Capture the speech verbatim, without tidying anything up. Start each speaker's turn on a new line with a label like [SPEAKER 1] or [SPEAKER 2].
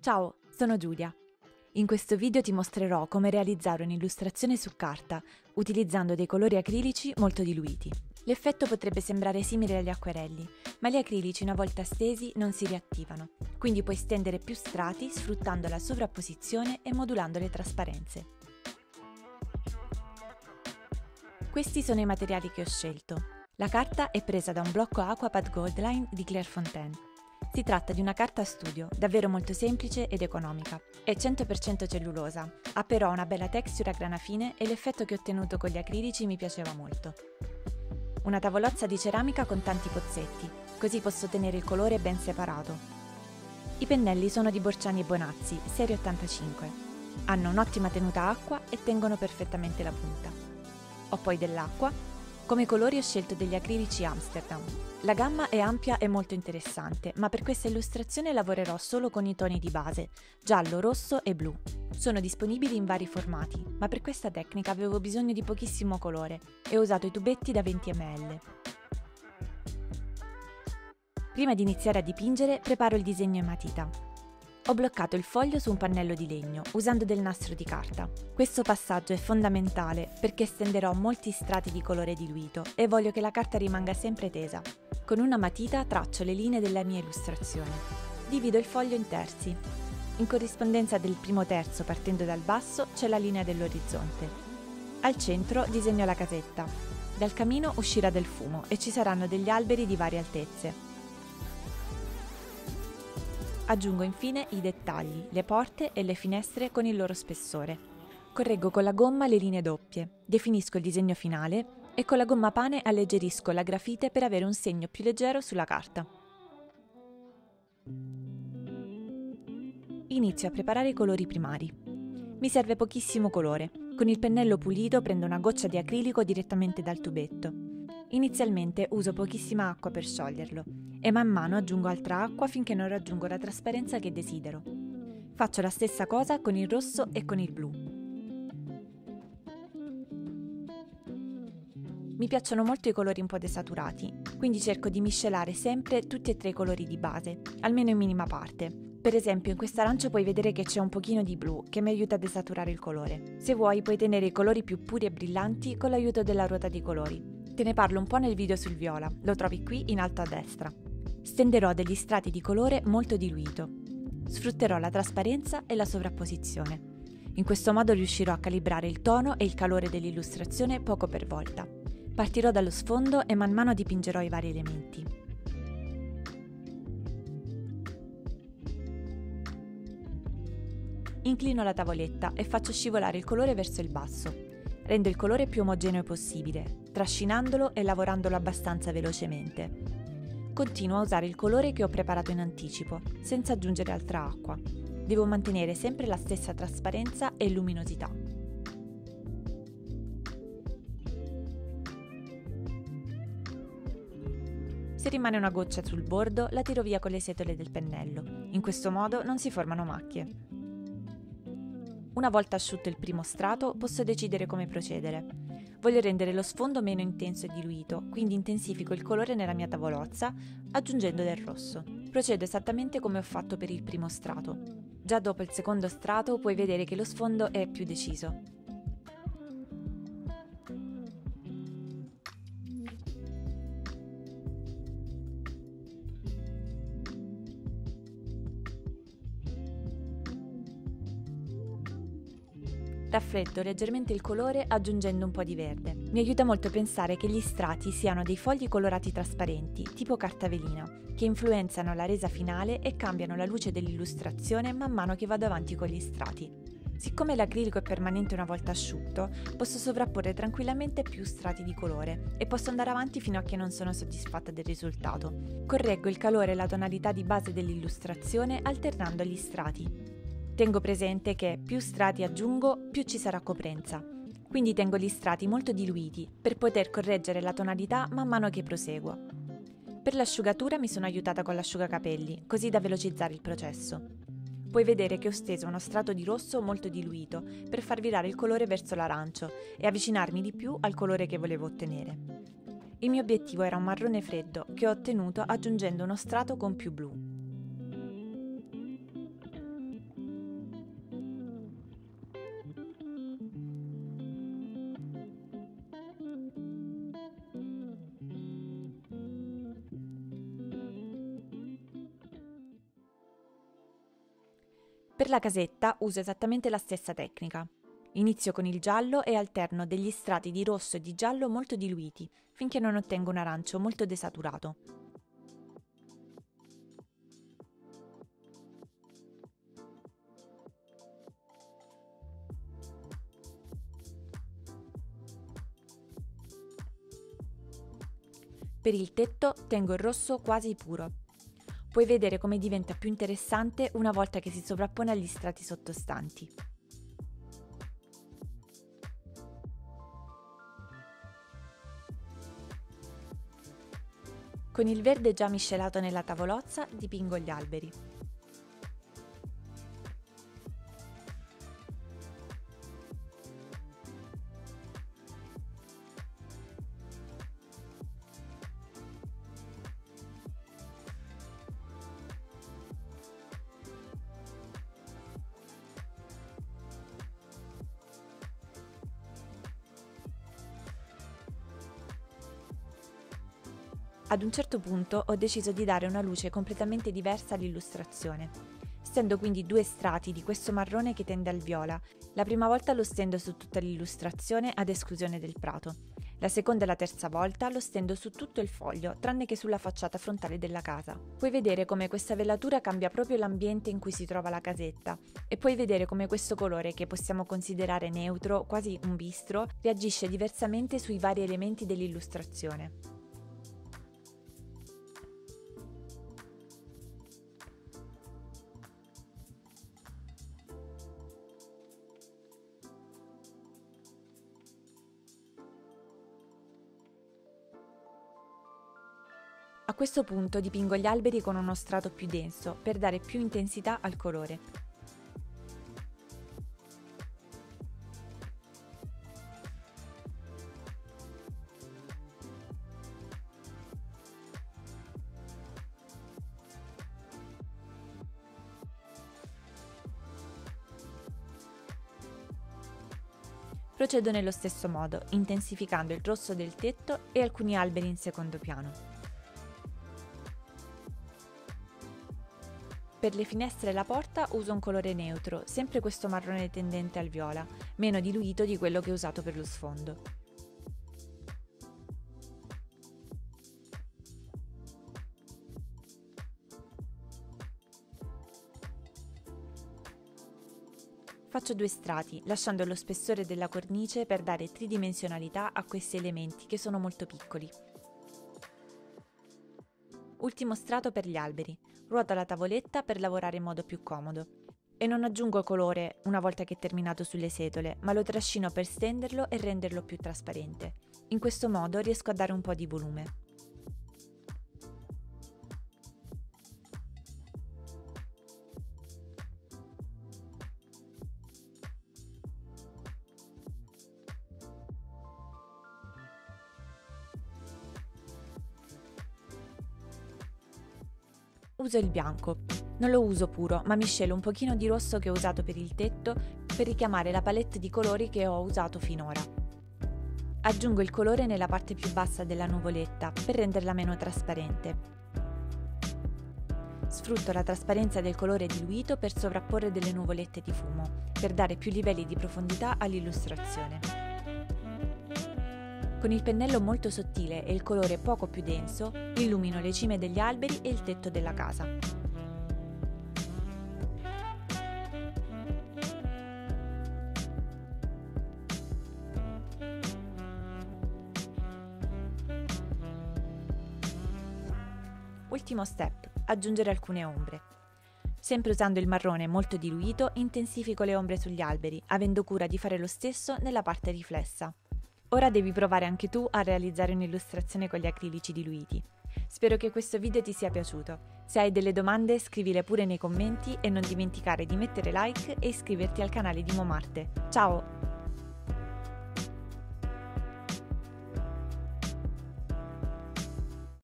[SPEAKER 1] Ciao, sono Giulia. In questo video ti mostrerò come realizzare un'illustrazione su carta utilizzando dei colori acrilici molto diluiti. L'effetto potrebbe sembrare simile agli acquerelli, ma gli acrilici una volta stesi non si riattivano, quindi puoi stendere più strati sfruttando la sovrapposizione e modulando le trasparenze. Questi sono i materiali che ho scelto. La carta è presa da un blocco Aquapad Goldline di Clairefontaine. Si tratta di una carta studio, davvero molto semplice ed economica. È cento per cento cellulosa, ha però una bella texture a grana fine e l'effetto che ho ottenuto con gli acrilici mi piaceva molto. Una tavolozza di ceramica con tanti pozzetti, così posso tenere il colore ben separato. I pennelli sono di Borciani e Bonazzi, serie ottantacinque. Hanno un'ottima tenuta acqua e tengono perfettamente la punta. Ho poi dell'acqua. Come colori ho scelto degli acrilici Amsterdam. La gamma è ampia e molto interessante, ma per questa illustrazione lavorerò solo con i toni di base, giallo, rosso e blu. Sono disponibili in vari formati, ma per questa tecnica avevo bisogno di pochissimo colore e ho usato i tubetti da venti millilitri. Prima di iniziare a dipingere, preparo il disegno in matita. Ho bloccato il foglio su un pannello di legno, usando del nastro di carta. Questo passaggio è fondamentale perché stenderò molti strati di colore diluito e voglio che la carta rimanga sempre tesa. Con una matita traccio le linee della mia illustrazione. Divido il foglio in terzi. In corrispondenza del primo terzo, partendo dal basso, c'è la linea dell'orizzonte. Al centro disegno la casetta. Dal camino uscirà del fumo e ci saranno degli alberi di varie altezze. Aggiungo infine i dettagli, le porte e le finestre con il loro spessore. Correggo con la gomma le linee doppie, definisco il disegno finale e con la gomma pane alleggerisco la grafite per avere un segno più leggero sulla carta. Inizio a preparare i colori primari. Mi serve pochissimo colore. Con il pennello pulito prendo una goccia di acrilico direttamente dal tubetto. Inizialmente uso pochissima acqua per scioglierlo e man mano aggiungo altra acqua finché non raggiungo la trasparenza che desidero. Faccio la stessa cosa con il rosso e con il blu. Mi piacciono molto i colori un po' desaturati, quindi cerco di miscelare sempre tutti e tre i colori di base, almeno in minima parte. Per esempio in quest'arancio puoi vedere che c'è un pochino di blu che mi aiuta a desaturare il colore. Se vuoi puoi tenere i colori più puri e brillanti con l'aiuto della ruota di colori. Te ne parlo un po' nel video sul viola, lo trovi qui in alto a destra. Stenderò degli strati di colore molto diluito. Sfrutterò la trasparenza e la sovrapposizione. In questo modo riuscirò a calibrare il tono e il calore dell'illustrazione poco per volta. Partirò dallo sfondo e man mano dipingerò i vari elementi. Inclino la tavoletta e faccio scivolare il colore verso il basso. Rendo il colore più omogeneo possibile, trascinandolo e lavorandolo abbastanza velocemente. Continuo a usare il colore che ho preparato in anticipo, senza aggiungere altra acqua. Devo mantenere sempre la stessa trasparenza e luminosità. Se rimane una goccia sul bordo, la tiro via con le setole del pennello. In questo modo non si formano macchie. Una volta asciutto il primo strato, posso decidere come procedere. Voglio rendere lo sfondo meno intenso e diluito, quindi intensifico il colore nella mia tavolozza, aggiungendo del rosso. Procedo esattamente come ho fatto per il primo strato. Già dopo il secondo strato puoi vedere che lo sfondo è più deciso. Raffreddo leggermente il colore aggiungendo un po' di verde. Mi aiuta molto pensare che gli strati siano dei fogli colorati trasparenti, tipo carta velina, che influenzano la resa finale e cambiano la luce dell'illustrazione man mano che vado avanti con gli strati. Siccome l'acrilico è permanente una volta asciutto, posso sovrapporre tranquillamente più strati di colore e posso andare avanti fino a che non sono soddisfatta del risultato. Correggo il calore e la tonalità di base dell'illustrazione alternando gli strati. Tengo presente che più strati aggiungo, più ci sarà coprenza. Quindi tengo gli strati molto diluiti per poter correggere la tonalità man mano che proseguo. Per l'asciugatura mi sono aiutata con l'asciugacapelli, così da velocizzare il processo. Puoi vedere che ho steso uno strato di rosso molto diluito per far virare il colore verso l'arancio e avvicinarmi di più al colore che volevo ottenere. Il mio obiettivo era un marrone freddo che ho ottenuto aggiungendo uno strato con più blu. Per la casetta uso esattamente la stessa tecnica. Inizio con il giallo e alterno degli strati di rosso e di giallo molto diluiti, finché non ottengo un arancio molto desaturato. Per il tetto tengo il rosso quasi puro. Puoi vedere come diventa più interessante una volta che si sovrappone agli strati sottostanti. Con il verde già miscelato nella tavolozza dipingo gli alberi. Ad un certo punto ho deciso di dare una luce completamente diversa all'illustrazione. Stendo quindi due strati di questo marrone che tende al viola. La prima volta lo stendo su tutta l'illustrazione ad esclusione del prato. La seconda e la terza volta lo stendo su tutto il foglio, tranne che sulla facciata frontale della casa. Puoi vedere come questa velatura cambia proprio l'ambiente in cui si trova la casetta e puoi vedere come questo colore, che possiamo considerare neutro, quasi un bistro, reagisce diversamente sui vari elementi dell'illustrazione. A questo punto dipingo gli alberi con uno strato più denso per dare più intensità al colore. Procedo nello stesso modo, intensificando il rosso del tetto e alcuni alberi in secondo piano. Per le finestre e la porta uso un colore neutro, sempre questo marrone tendente al viola, meno diluito di quello che ho usato per lo sfondo. Faccio due strati, lasciando lo spessore della cornice per dare tridimensionalità a questi elementi che sono molto piccoli. Ultimo strato per gli alberi. Ruoto la tavoletta per lavorare in modo più comodo. E non aggiungo colore una volta che è terminato sulle setole, ma lo trascino per stenderlo e renderlo più trasparente. In questo modo riesco a dare un po' di volume. Uso il bianco. Non lo uso puro, ma miscelo un pochino di rosso che ho usato per il tetto per richiamare la palette di colori che ho usato finora. Aggiungo il colore nella parte più bassa della nuvoletta per renderla meno trasparente. Sfrutto la trasparenza del colore diluito per sovrapporre delle nuvolette di fumo, per dare più livelli di profondità all'illustrazione. Con il pennello molto sottile e il colore poco più denso, illumino le cime degli alberi e il tetto della casa. Ultimo step, aggiungere alcune ombre. Sempre usando il marrone molto diluito, intensifico le ombre sugli alberi, avendo cura di fare lo stesso nella parte riflessa. Ora devi provare anche tu a realizzare un'illustrazione con gli acrilici diluiti. Spero che questo video ti sia piaciuto. Se hai delle domande scrivile pure nei commenti e non dimenticare di mettere like e iscriverti al canale di Momarte. Ciao!